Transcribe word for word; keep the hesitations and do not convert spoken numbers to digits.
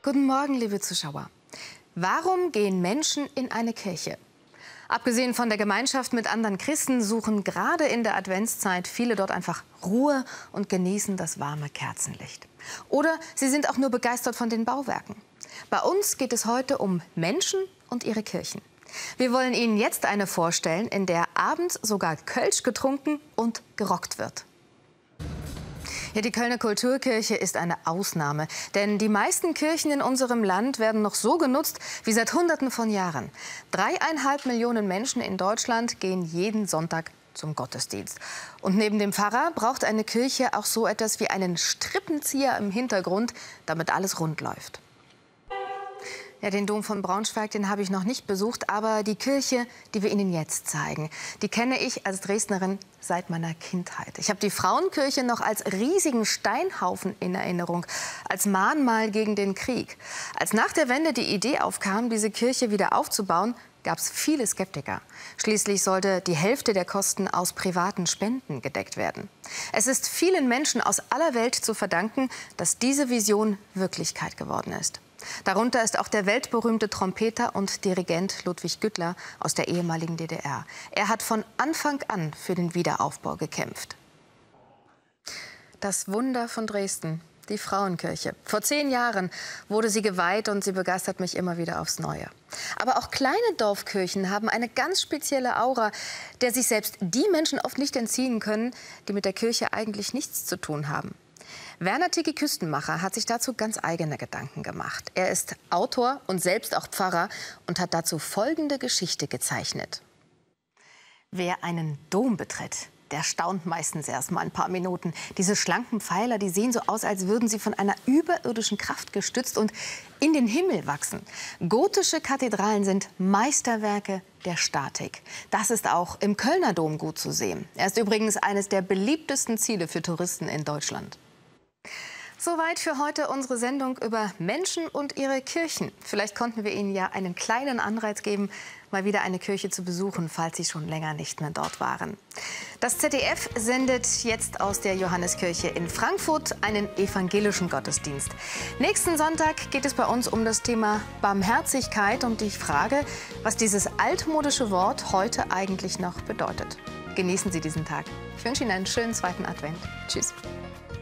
Guten Morgen, liebe Zuschauer. Warum gehen Menschen in eine Kirche? Abgesehen von der Gemeinschaft mit anderen Christen suchen gerade in der Adventszeit viele dort einfach Ruhe und genießen das warme Kerzenlicht. Oder sie sind auch nur begeistert von den Bauwerken. Bei uns geht es heute um Menschen und ihre Kirchen. Wir wollen Ihnen jetzt eine vorstellen, in der abends sogar Kölsch getrunken und gerockt wird. Ja, die Kölner Kulturkirche ist eine Ausnahme, denn die meisten Kirchen in unserem Land werden noch so genutzt wie seit Hunderten von Jahren. Dreieinhalb Millionen Menschen in Deutschland gehen jeden Sonntag zum Gottesdienst. Und neben dem Pfarrer braucht eine Kirche auch so etwas wie einen Strippenzieher im Hintergrund, damit alles rund läuft. Ja, den Dom von Braunschweig, den habe ich noch nicht besucht, aber die Kirche, die wir Ihnen jetzt zeigen, die kenne ich als Dresdnerin seit meiner Kindheit. Ich habe die Frauenkirche noch als riesigen Steinhaufen in Erinnerung, als Mahnmal gegen den Krieg. Als nach der Wende die Idee aufkam, diese Kirche wieder aufzubauen, gab es viele Skeptiker. Schließlich sollte die Hälfte der Kosten aus privaten Spenden gedeckt werden. Es ist vielen Menschen aus aller Welt zu verdanken, dass diese Vision Wirklichkeit geworden ist. Darunter ist auch der weltberühmte Trompeter und Dirigent Ludwig Güttler aus der ehemaligen D D R. Er hat von Anfang an für den Wiederaufbau gekämpft. Das Wunder von Dresden, die Frauenkirche. Vor zehn Jahren wurde sie geweiht und sie begeistert mich immer wieder aufs Neue. Aber auch kleine Dorfkirchen haben eine ganz spezielle Aura, der sich selbst die Menschen oft nicht entziehen können, die mit der Kirche eigentlich nichts zu tun haben. Werner Tiki Küstenmacher hat sich dazu ganz eigene Gedanken gemacht. Er ist Autor und selbst auch Pfarrer und hat dazu folgende Geschichte gezeichnet. Wer einen Dom betritt, der staunt meistens erst mal ein paar Minuten. Diese schlanken Pfeiler, die sehen so aus, als würden sie von einer überirdischen Kraft gestützt und in den Himmel wachsen. Gotische Kathedralen sind Meisterwerke der Statik. Das ist auch im Kölner Dom gut zu sehen. Er ist übrigens eines der beliebtesten Ziele für Touristen in Deutschland. Soweit für heute unsere Sendung über Menschen und ihre Kirchen. Vielleicht konnten wir Ihnen ja einen kleinen Anreiz geben, mal wieder eine Kirche zu besuchen, falls Sie schon länger nicht mehr dort waren. Das Z D F sendet jetzt aus der Johanneskirche in Frankfurt einen evangelischen Gottesdienst. Nächsten Sonntag geht es bei uns um das Thema Barmherzigkeit und die Frage, was dieses altmodische Wort heute eigentlich noch bedeutet. Genießen Sie diesen Tag. Ich wünsche Ihnen einen schönen zweiten Advent. Tschüss.